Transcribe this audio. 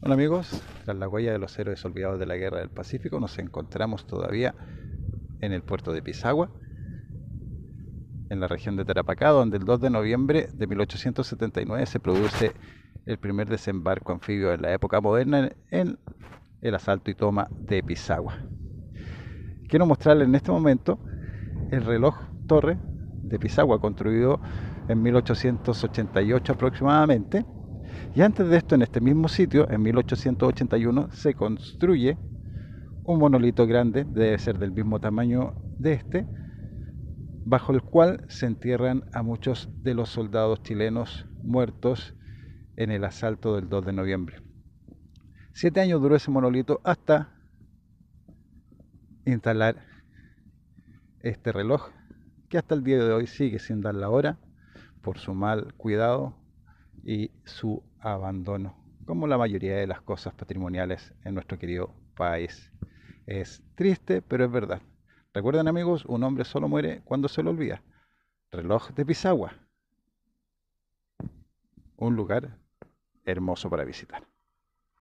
Hola amigos, tras la huella de los héroes olvidados de la Guerra del Pacífico nos encontramos todavía en el puerto de Pisagua, en la región de Tarapacá, donde el 2 de noviembre de 1879 se produce el primer desembarco anfibio en la época moderna en el asalto y toma de Pisagua. Quiero mostrarles en este momento el reloj torre de Pisagua, construido en 1888 aproximadamente. Y antes de esto, en este mismo sitio, en 1881, se construye un monolito grande, debe ser del mismo tamaño de este, bajo el cual se entierran a muchos de los soldados chilenos muertos en el asalto del 2 de noviembre. 7 años duró ese monolito hasta instalar este reloj, que hasta el día de hoy sigue sin dar la hora por su mal cuidado y su abandono, como la mayoría de las cosas patrimoniales en nuestro querido país. Es triste, pero es verdad. Recuerden amigos, un hombre solo muere cuando se lo olvida. Reloj de Pisagua, un lugar hermoso para visitar.